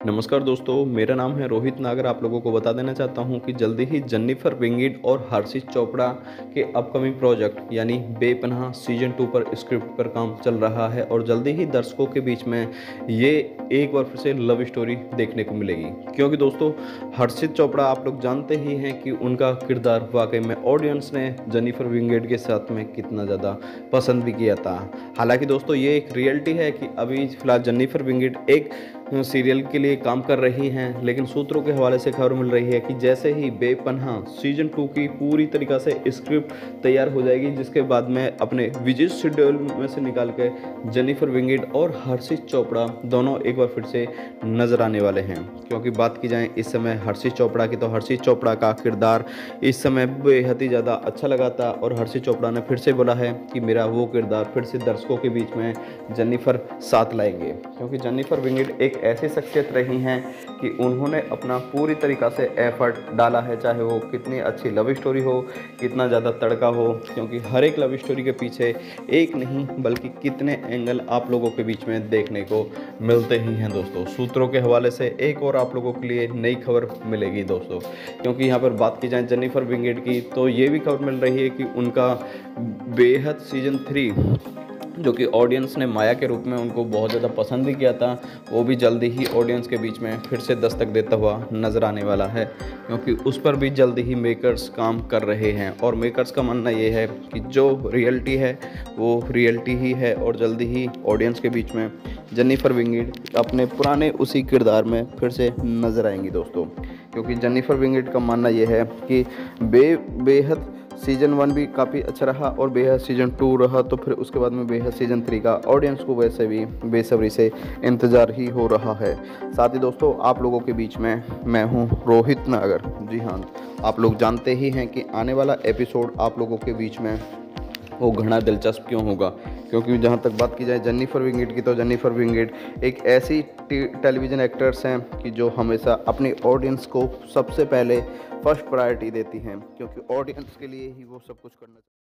नमस्कार दोस्तों, मेरा नाम है रोहित नागर। आप लोगों को बता देना चाहता हूं कि जल्दी ही जेनिफर विंगेट और हर्षित चोपड़ा के अपकमिंग प्रोजेक्ट यानी बेपनाह सीजन 2 पर स्क्रिप्ट पर काम चल रहा है और जल्दी ही दर्शकों के बीच में ये एक बार फिर से लव स्टोरी देखने को मिलेगी। क्योंकि दोस्तों, हर्षित चोपड़ा आप लोग जानते ही हैं कि उनका किरदार वाकई में ऑडियंस ने जेनिफर विंगेट के साथ में कितना ज़्यादा पसंद भी किया था। हालांकि दोस्तों, ये एक रियलिटी है कि अभी फिलहाल जेनिफर विंगेट एक सीरियल के लिए काम कर रही हैं, लेकिन सूत्रों के हवाले से खबर मिल रही है कि जैसे ही बेपनाह सीजन 2 की पूरी तरीक़ा से स्क्रिप्ट तैयार हो जाएगी, जिसके बाद में अपने बिजी शेड्यूल में से निकाल के जेनिफर विंगेट और हर्षित चोपड़ा दोनों एक बार फिर से नज़र आने वाले हैं। क्योंकि बात की जाए इस समय हर्षित चोपड़ा की, तो हर्षित चोपड़ा का किरदार इस समय बेहद ही ज़्यादा अच्छा लगा था और हर्षित चोपड़ा ने फिर से बोला है कि मेरा वो किरदार फिर से दर्शकों के बीच में जेनिफर साथ लाएंगे। क्योंकि जेनिफर विंगेट एक ऐसी शख्सियत रही हैं कि उन्होंने अपना पूरी तरीक़ा से एफर्ट डाला है, चाहे वो कितनी अच्छी लव स्टोरी हो, कितना ज़्यादा तड़का हो। क्योंकि हर एक लव स्टोरी के पीछे एक नहीं बल्कि कितने एंगल आप लोगों के बीच में देखने को मिलते ही हैं दोस्तों। सूत्रों के हवाले से एक और आप लोगों के लिए नई खबर मिलेगी दोस्तों। क्योंकि यहाँ पर बात की जाए जेनिफर विंगेट की, तो ये भी खबर मिल रही है कि उनका बेहद सीजन 3 जो कि ऑडियंस ने माया के रूप में उनको बहुत ज़्यादा पसंद भी किया था, वो भी जल्दी ही ऑडियंस के बीच में फिर से दस्तक देता हुआ नज़र आने वाला है। क्योंकि उस पर भी जल्दी ही मेकर्स काम कर रहे हैं और मेकर्स का मानना ये है कि जो रियलिटी है वो रियलिटी ही है और जल्दी ही ऑडियंस के बीच में जेनिफर विंगेट अपने पुराने उसी किरदार में फिर से नज़र आएंगी दोस्तों। क्योंकि जेनिफर विंगेट का मानना ये है कि बेहद सीजन 1 भी काफ़ी अच्छा रहा और बेहद सीजन 2 रहा, तो फिर उसके बाद में बेहद सीजन 3 का ऑडियंस को वैसे भी बेसब्री से इंतज़ार ही हो रहा है। साथ ही दोस्तों, आप लोगों के बीच में मैं हूं रोहित नागर। जी हाँ, आप लोग जानते ही हैं कि आने वाला एपिसोड आप लोगों के बीच में वो घना दिलचस्प क्यों होगा। क्योंकि जहाँ तक बात की जाए जेनिफर विंगेट की, तो जेनिफर विंगेट एक ऐसी टेलीविज़न एक्टर्स हैं कि जो हमेशा अपनी ऑडियंस को सबसे पहले फर्स्ट प्रायोरिटी देती हैं। क्योंकि ऑडियंस के लिए ही वो सब कुछ करना